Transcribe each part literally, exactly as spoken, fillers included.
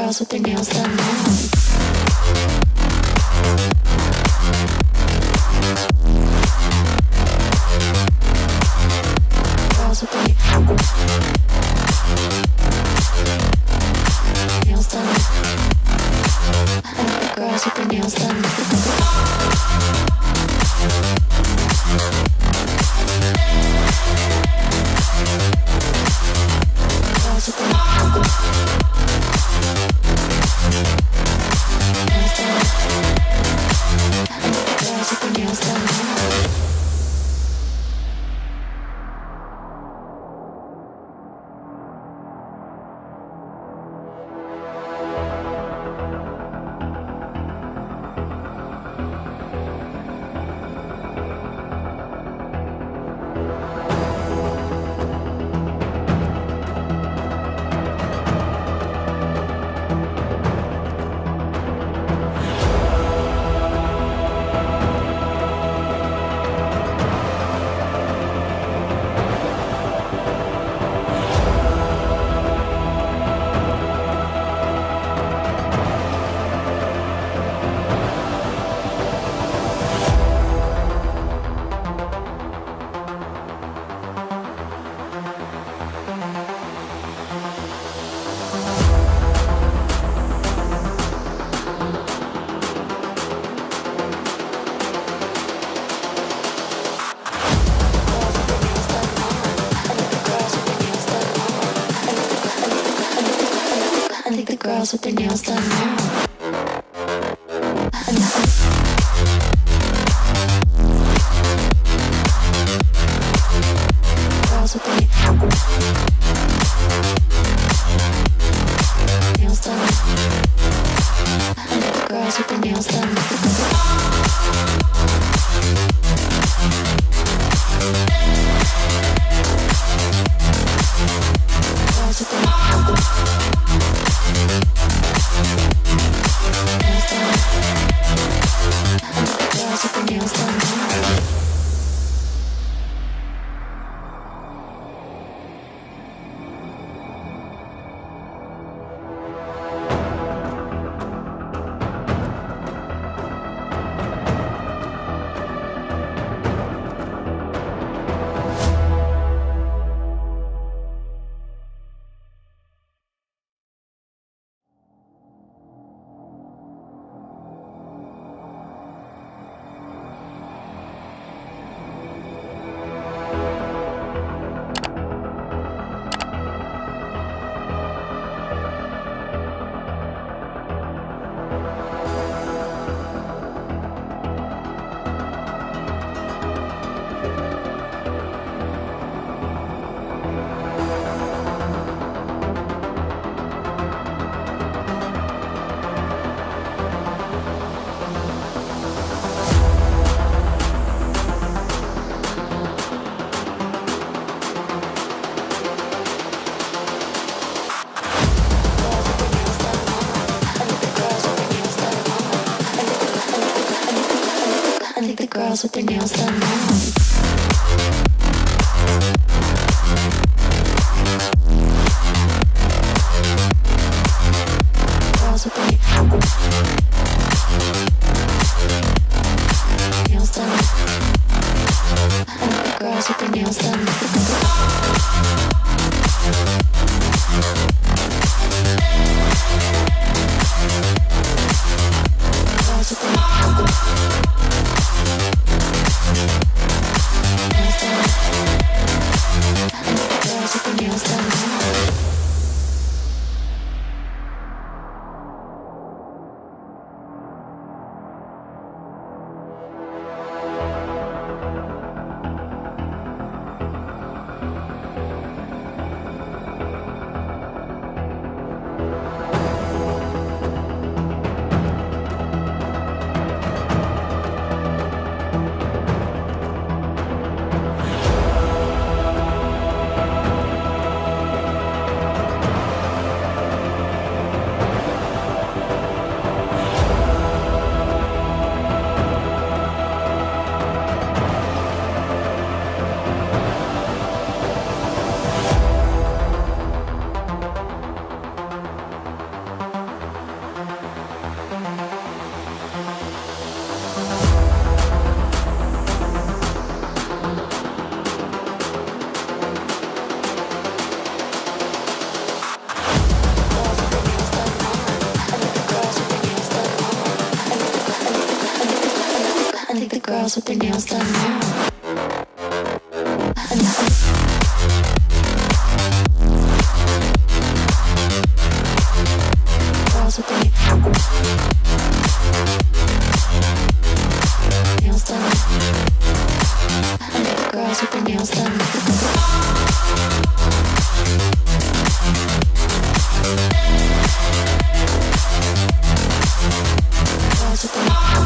girls with their nails done now. Girls with their nails done. I like the girls with their nails done. Girls with their nails done. Girls with their nails done now. Girls with their nails done. I like the girls with their nails done. Girls with their nails done. Girls with their nails done now. Girls with their nails done. I like the girls with their nails done. Girls with their their nails done now. Girls with their nails done. Girls with their nails done. Girls with their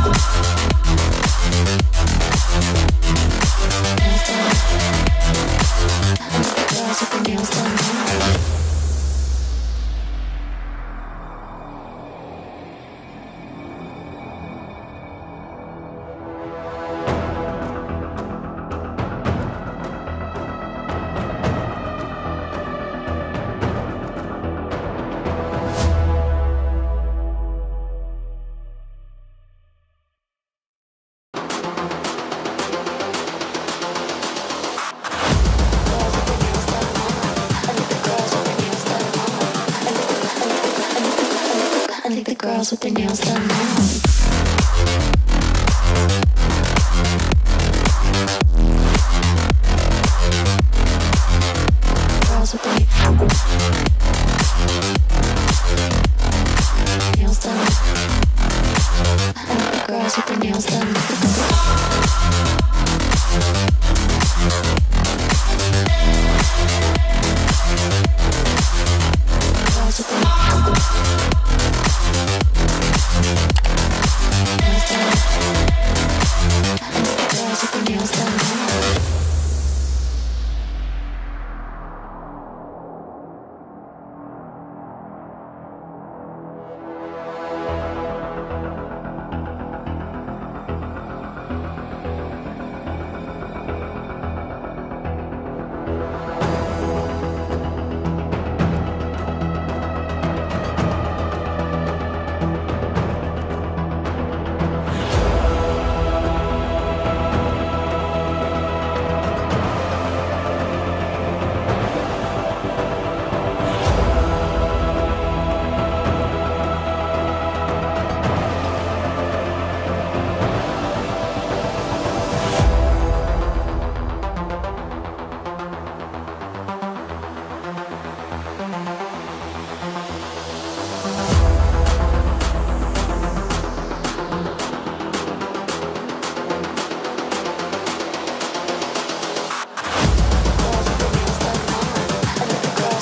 nails done. I think the girls with their nails done now. Girls with their nails done. I think the girls with their nails done. Girls with their nails done.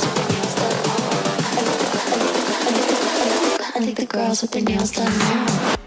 I think the girls with their nails done now.